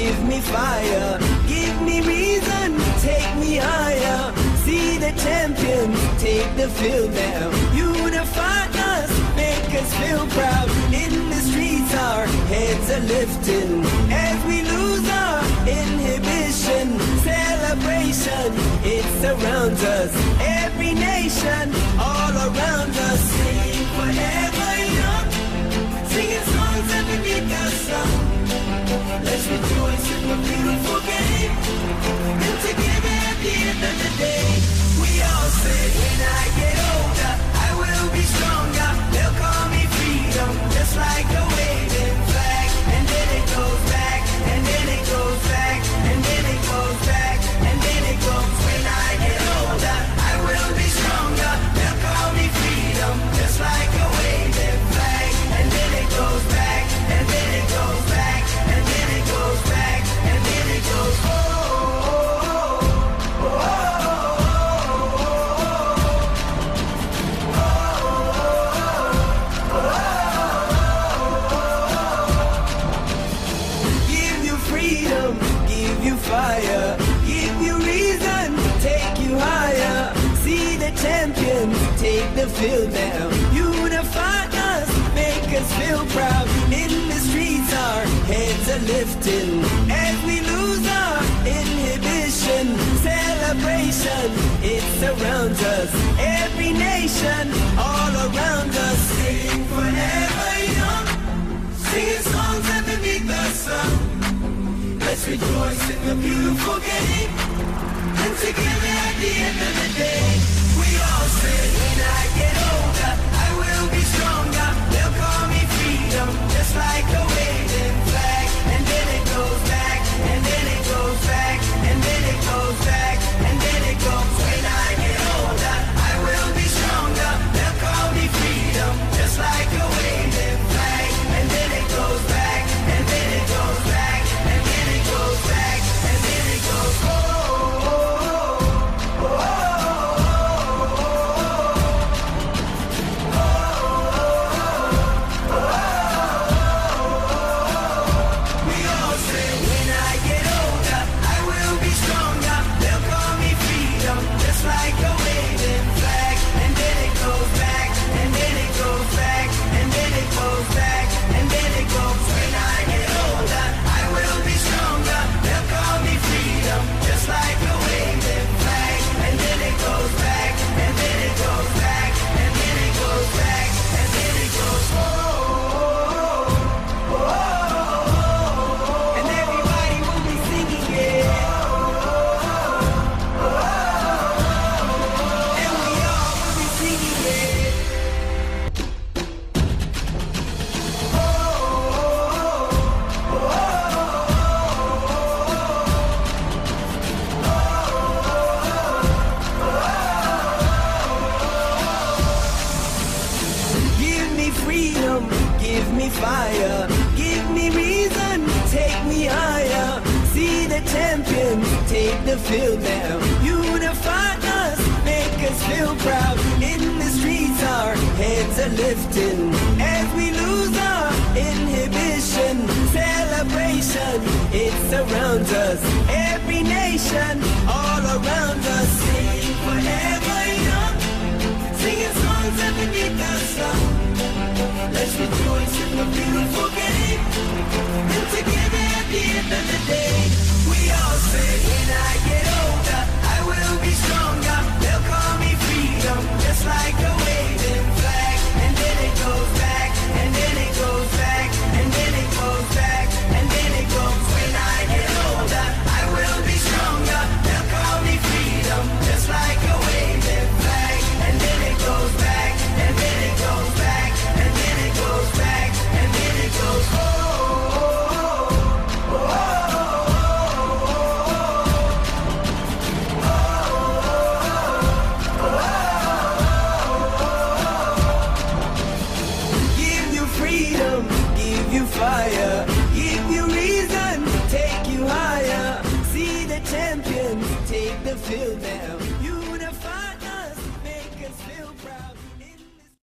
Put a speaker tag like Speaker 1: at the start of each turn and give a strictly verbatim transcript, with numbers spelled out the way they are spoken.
Speaker 1: give me fire, give me reason, take me higher. See the champions take the field now. Unify us, make us feel proud. In the streets our heads are lifting as we lose our inhibition. Celebration, it surrounds us. Every nation, all around us. Sing forever young, singing songs underneath the sun. Let's rejoice in the beautiful game, and together at the end of the day, we all say, when I get older, I will be stronger. They'll call me freedom, just like a waving flag. And then it goes back, and then it goes back, and then it goes back, and then it goes. When I get older, I will be stronger. They'll call me freedom, just like a waving flag. And then it goes back, and then it goes back, and then it goes back, and then it goes. Oh, oh, oh, fire, give you reason, take you higher. See the champions take the field now. Unify us, make us feel proud. In the streets our heads are lifting as we lose our inhibition. Celebration, it surrounds us. Every nation, all around us. Sing forever young, singing songs underneath the sun. Let's rejoice in the beautiful game, and together at the end of the day, we all say, when I get older, I will be stronger. They'll call me freedom, just like a waving flag. And then it goes back, and then it goes back, and then it goes back, and then it goes. When I get older, I will be stronger. They'll call me freedom, just like a waving flag. And then it goes back, and then it goes back, and then it goes back, and then it goes. Oh, oh, oh, oh, oh, oh. We all say, when I get older, I will be stronger. They'll call me freedom, just like a waving flag. And then it goes back, and then it goes back, and then it goes back, and then it goes. When I get older, I will be stronger. They'll call me freedom, just like a waving flag. And then it goes back, and then it goes back, and then it goes back, and then it goes. Oh, oh, oh, oh. And everybody will be singing it. Oh, oh, oh. And we all will be singing it. Oh, oh, oh, give me freedom, give me fire, give me reason, take me higher. See the champions take the field now. Unify us, make us feel proud. In the streets our heads are lifting as we lose our inhibition. Celebration, it surrounds us. Every nation, all around us. Sing forever young, singing songs underneath the sun. Let's rejoice in the beautiful game, and together at the end of the day, we all say, when I get older, I will be stronger. They'll call me freedom, just like a waving flag. And then it goes back, and then it goes back, and then it goes back, and then it goes. When I get older, I will be stronger. They'll call me freedom, just like a waving flag. And then it goes back, and then it goes back, and then it goes back, and then it goes. Oh, oh, oh, oh, oh. Give you freedom, give you fire, give you reason, take you higher. See the champions take the field now.